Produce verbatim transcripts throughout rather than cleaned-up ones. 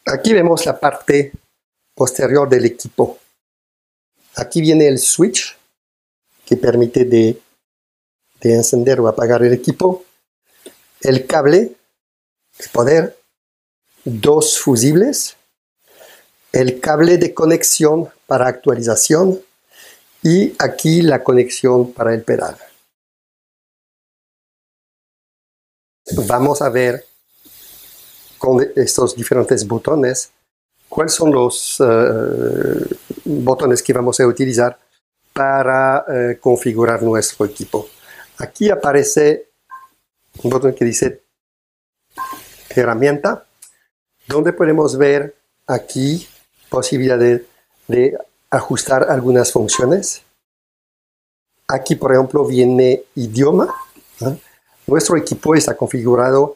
Aquí vemos la parte posterior del equipo. Aquí viene el switch que permite de, de encender o apagar el equipo. El cable de poder, dos fusibles, el cable de conexión para actualización y aquí la conexión para el pedal. Vamos a ver con estos diferentes botones cuáles son los uh, botones que vamos a utilizar para uh, configurar nuestro equipo. Aquí aparece un botón que dice herramienta, donde podemos ver aquí posibilidad de, de ajustar algunas funciones. Aquí, por ejemplo, viene idioma. ¿eh? Nuestro equipo está configurado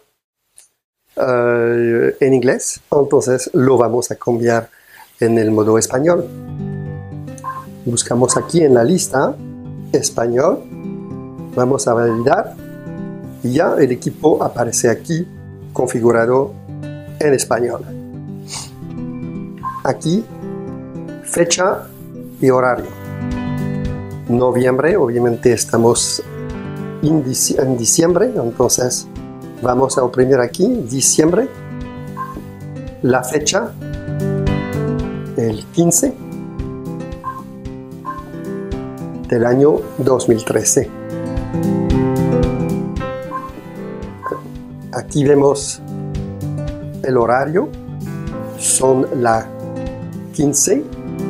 uh, en inglés, entonces lo vamos a cambiar en el modo español. Buscamos aquí en la lista español, vamos a validar y ya el equipo aparece aquí configurado en español. Aquí fecha y horario. Noviembre, obviamente estamos en diciembre, entonces vamos a oprimir aquí diciembre, la fecha el quince del año dos mil trece. Aquí vemos el horario, son las quince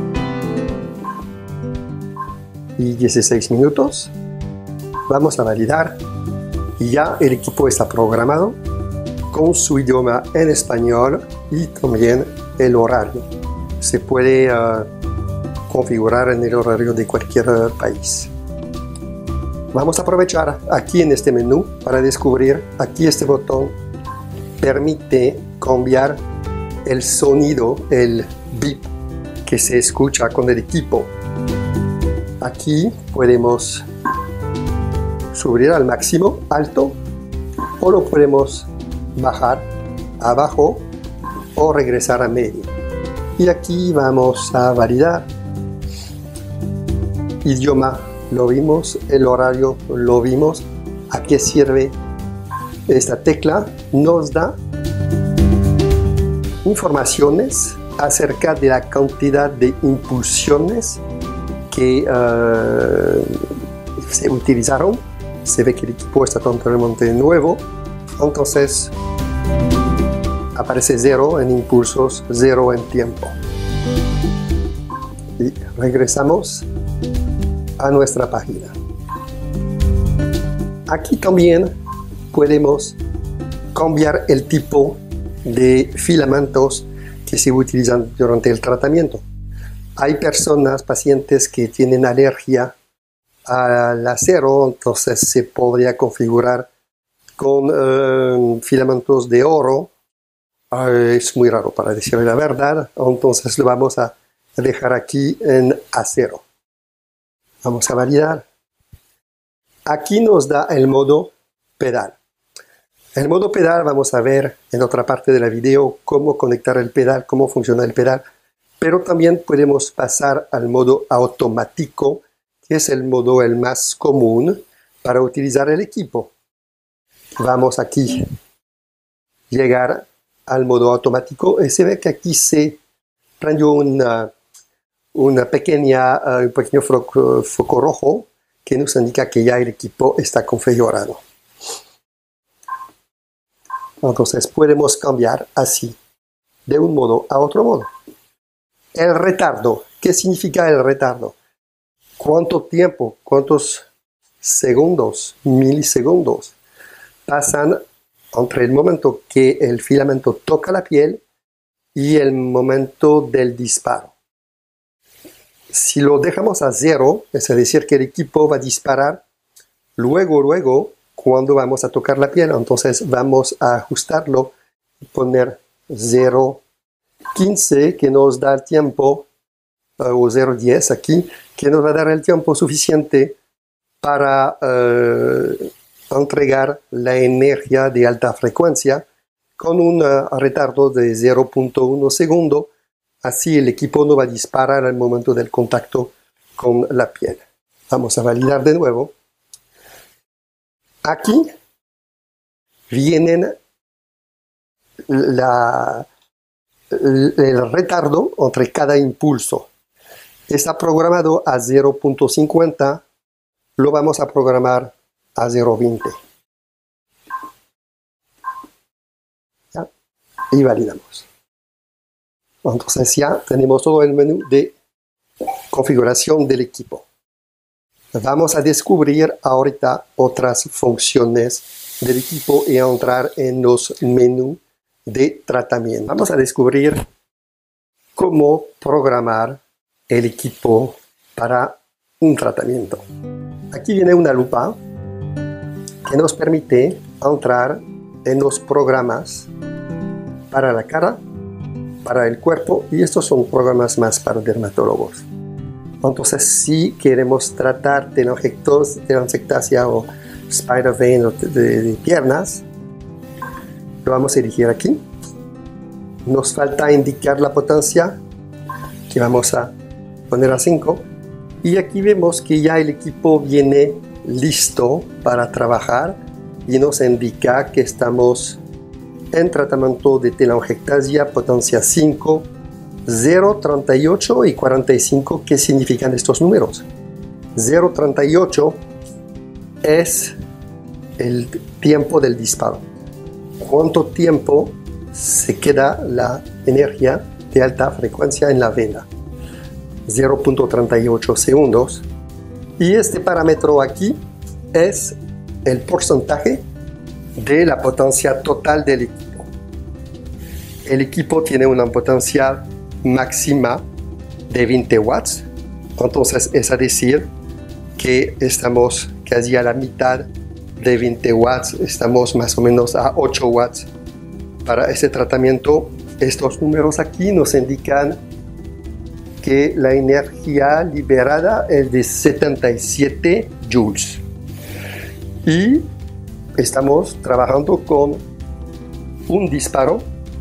y dieciséis minutos. Vamos a validar y ya el equipo está programado con su idioma en español y también el horario. Se puede uh, configurar en el horario de cualquier uh, país. Vamos a aprovechar aquí en este menú para descubrir aquí este botón permite cambiar el sonido, el beep que se escucha con el equipo. Aquí podemos subir al máximo alto o lo podemos bajar abajo o regresar a medio. Y aquí vamos a validar. Idioma lo vimos, el horario lo vimos. ¿A qué sirve esta tecla? Nos da informaciones acerca de la cantidad de impulsiones que uh, se utilizaron. Se ve que el equipo está totalmente nuevo, entonces aparece cero en impulsos, cero en tiempo. Y regresamos a nuestra página. Aquí también podemos cambiar el tipo de filamentos que se utilizan durante el tratamiento. Hay personas, pacientes que tienen alergia al acero, entonces se podría configurar con uh, filamentos de oro. Uh, es muy raro para decir la verdad, entonces lo vamos a dejar aquí en acero. Vamos a validar. Aquí nos da el modo pedal. El modo pedal vamos a ver en otra parte del video cómo conectar el pedal, cómo funciona el pedal, pero también podemos pasar al modo automático, que es el modo el más común para utilizar el equipo. Vamos aquí, llegar al modo automático y se ve que aquí se prendió una, una pequeña, uh, un pequeño foco, foco rojo que nos indica que ya el equipo está configurado. Entonces podemos cambiar así, de un modo a otro modo. El retardo. ¿Qué significa el retardo? ¿Cuánto tiempo, cuántos segundos, milisegundos pasan entre el momento que el filamento toca la piel y el momento del disparo? Si lo dejamos a cero, es decir, que el equipo va a disparar luego, luego, cuando vamos a tocar la piel, entonces vamos a ajustarlo y poner cero punto quince, que nos da el tiempo, o cero punto diez aquí, que nos va a dar el tiempo suficiente para uh, entregar la energía de alta frecuencia con un uh, retardo de cero punto uno segundo. Así el equipo no va a disparar al momento del contacto con la piel. Vamos a validar de nuevo. Aquí vienen la, el retardo entre cada impulso. Está programado a cero punto cincuenta, lo vamos a programar a cero punto veinte. ¿Ya? Y validamos. Entonces ya tenemos todo el menú de configuración del equipo. Vamos a descubrir ahorita otras funciones del equipo y a entrar en los menús de tratamiento. Vamos a descubrir cómo programar el equipo para un tratamiento. Aquí viene una lupa que nos permite entrar en los programas para la cara, para el cuerpo, y estos son programas más para dermatólogos. Entonces, si queremos tratar telangiectasia o spider vein o de, de piernas, lo vamos a elegir aquí. Nos falta indicar la potencia, que vamos a poner a cinco. Y aquí vemos que ya el equipo viene listo para trabajar y nos indica que estamos en tratamiento de telangiectasia, potencia cinco, cero, treinta y ocho y cuarenta y cinco. ¿Qué significan estos números? cero, treinta y ocho es el tiempo del disparo. ¿Cuánto tiempo se queda la energía de alta frecuencia en la vena? cero punto treinta y ocho segundos. Y este parámetro aquí es el porcentaje de la potencia total del equipo. El equipo tiene una potencia máxima de veinte watts, entonces es a decir que estamos casi a la mitad de veinte watts, estamos más o menos a ocho watts para este tratamiento. Estos números aquí nos indican que la energía liberada es de setenta y siete joules y estamos trabajando con un disparo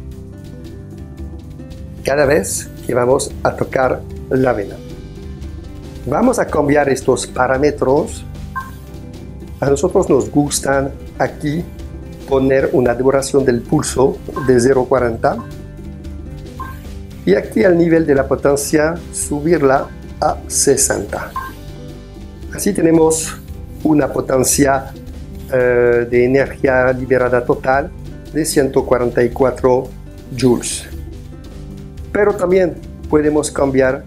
cada vez que vamos a tocar la vena. Vamos a cambiar estos parámetros. A nosotros nos gustan aquí poner una duración del pulso de cero punto cuarenta y aquí al nivel de la potencia subirla a sesenta. Así tenemos una potencia eh, de energía liberada total de ciento cuarenta y cuatro joules. Pero también podemos cambiar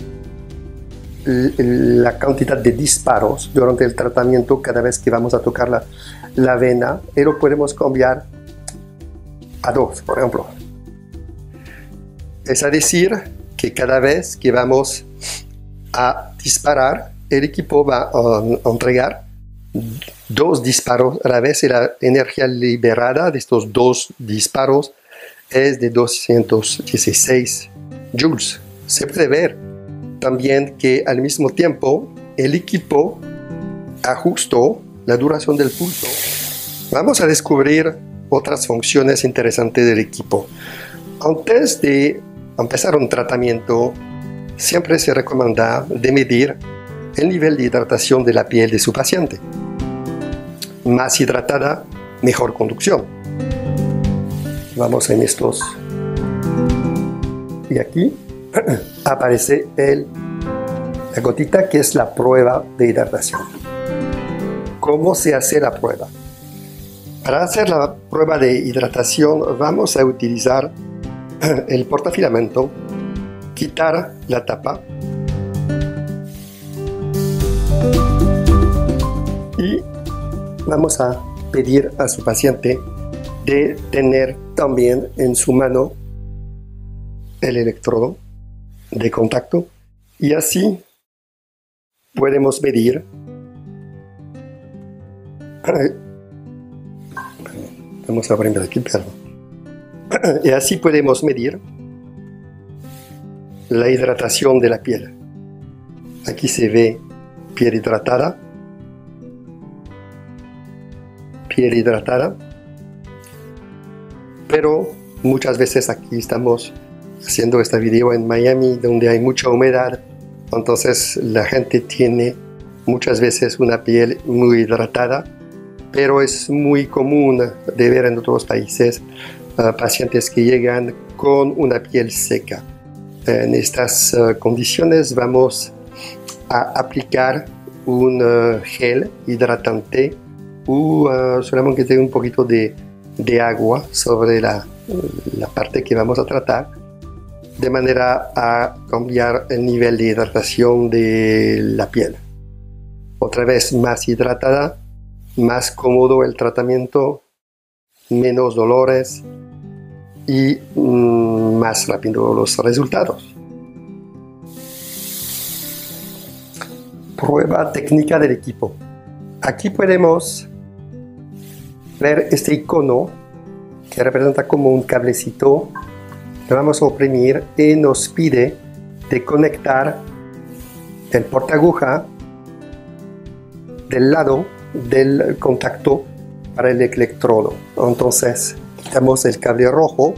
la cantidad de disparos durante el tratamiento cada vez que vamos a tocar la, la vena, y lo podemos cambiar a dos, por ejemplo. Es a decir que cada vez que vamos a disparar, el equipo va a entregar dos disparos a la vez y la energía liberada de estos dos disparos es de doscientos dieciséis joules. Se puede ver también que al mismo tiempo el equipo ajustó la duración del pulso. Vamos a descubrir otras funciones interesantes del equipo. Antes de empezar un tratamiento, siempre se recomienda de medir el nivel de hidratación de la piel de su paciente. Más hidratada, mejor conducción. Vamos en estos. Y aquí aparece el, la gotita que es la prueba de hidratación. ¿Cómo se hace la prueba? Para hacer la prueba de hidratación vamos a utilizar el portafilamento, quitar la tapa y vamos a pedir a su paciente de tener también en su mano el electrodo de contacto y así podemos medir vamos a abrir aquí, perdón. Y así podemos medir la hidratación de la piel. Aquí se ve piel hidratada, piel hidratada, pero Muchas veces aquí estamos haciendo este video en Miami, donde hay mucha humedad, entonces la gente tiene muchas veces una piel muy hidratada, pero es muy común de ver en otros países uh, pacientes que llegan con una piel seca. En estas uh, condiciones vamos a aplicar un uh, gel hidratante o uh, solamente un poquito de, de agua sobre la, la parte que vamos a tratar, de manera a cambiar el nivel de hidratación de la piel. Otra vez más hidratada, más cómodo el tratamiento, menos dolores y mmm, más rápido los resultados. Prueba técnica del equipo. Aquí podemos ver este icono que representa como un cablecito que vamos a oprimir y nos pide de conectar el portaaguja del lado del contacto para el electrodo. Entonces quitamos el cable rojo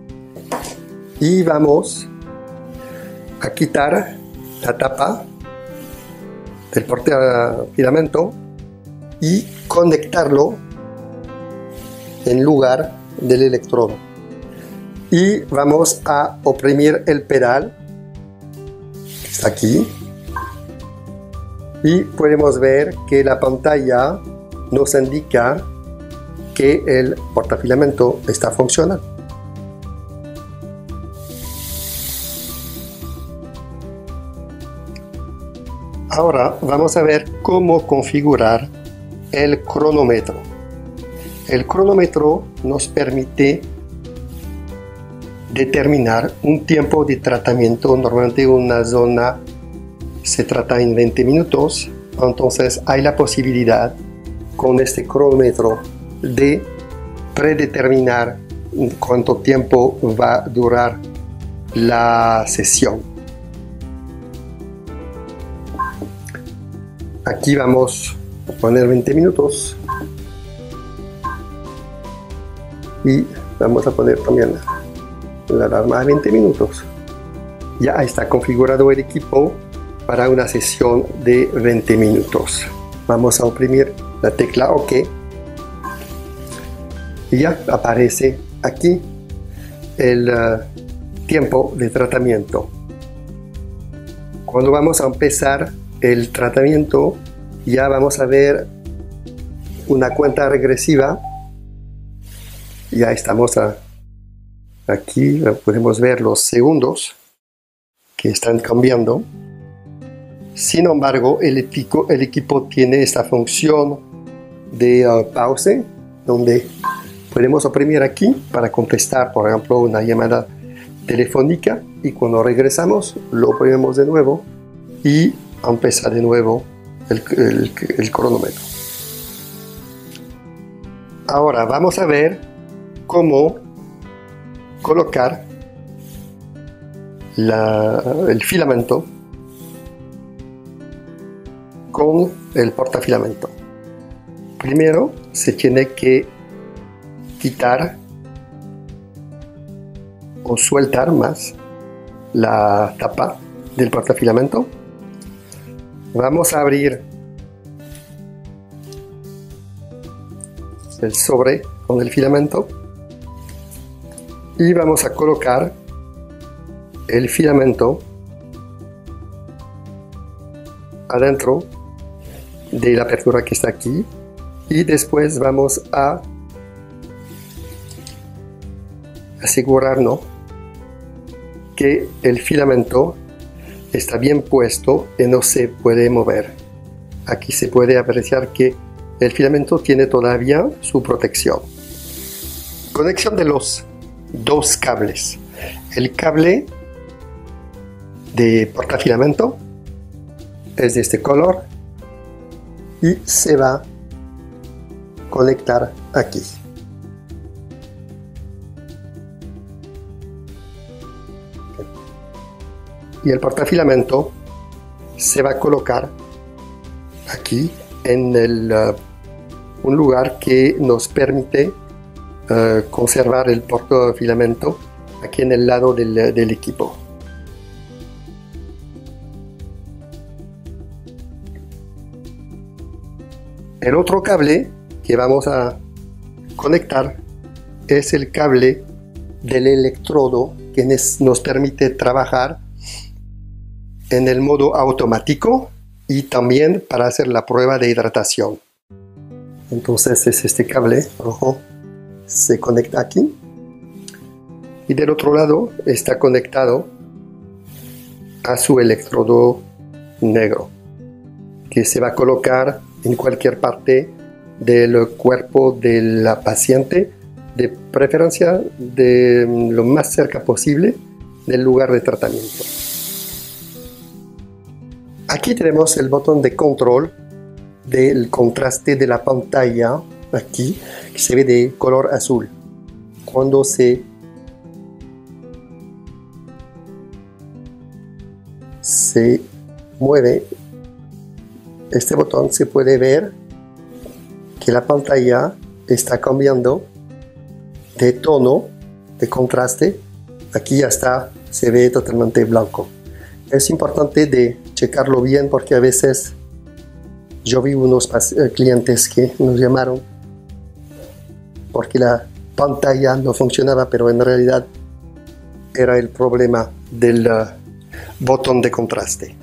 y vamos a quitar la tapa del portafilamento y conectarlo en lugar del electrodo. Y vamos a oprimir el pedal que está aquí. Y podemos ver que la pantalla nos indica que el portafilamento está funcionando. Ahora vamos a ver cómo configurar el cronómetro. El cronómetro nos permite determinar un tiempo de tratamiento. Normalmente una zona se trata en veinte minutos, entonces hay la posibilidad con este cronómetro de predeterminar cuánto tiempo va a durar la sesión. Aquí vamos a poner veinte minutos y vamos a poner también la alarma a veinte minutos. Ya está configurado el equipo para una sesión de veinte minutos. Vamos a oprimir la tecla OK y ya aparece aquí el uh, tiempo de tratamiento. Cuando vamos a empezar el tratamiento, ya vamos a ver una cuenta regresiva. Ya estamos a, aquí, podemos ver los segundos que están cambiando. Sin embargo, el equipo, el equipo tiene esta función de uh, pause, donde podemos oprimir aquí para contestar, por ejemplo, una llamada telefónica, y cuando regresamos lo oprimimos de nuevo y empezar de nuevo el, el, el cronómetro. Ahora vamos a ver cómo colocar la, el filamento con el portafilamento. Primero se tiene que quitar o sueltar más la tapa del portafilamento. Vamos a abrir el sobre con el filamento y vamos a colocar el filamento adentro de la apertura que está aquí, y después vamos a asegurarnos que el filamento está bien puesto y no se puede mover. Aquí se puede apreciar que el filamento tiene todavía su protección. Conexión de los dos cables. El cable de portafilamento es de este color y se va a conectar aquí. Y el portafilamento se va a colocar aquí en el, uh, un lugar que nos permite uh, conservar el portafilamento aquí en el lado del, del equipo. El otro cable que vamos a conectar es el cable del electrodo que nos permite trabajar en el modo automático y también para hacer la prueba de hidratación. Entonces es este cable rojo, se conecta aquí y del otro lado está conectado a su electrodo negro que se va a colocar en cualquier parte del cuerpo de la paciente, de preferencia de lo más cerca posible del lugar de tratamiento. Aquí tenemos el botón de control del contraste de la pantalla, aquí, que se ve de color azul. Cuando se, se mueve este botón, se puede ver que la pantalla está cambiando de tono, de contraste. Aquí ya está, se ve totalmente blanco. Es importante de checarlo bien porque a veces yo vi unos clientes que nos llamaron porque la pantalla no funcionaba, pero en realidad era el problema del uh, botón de contraste.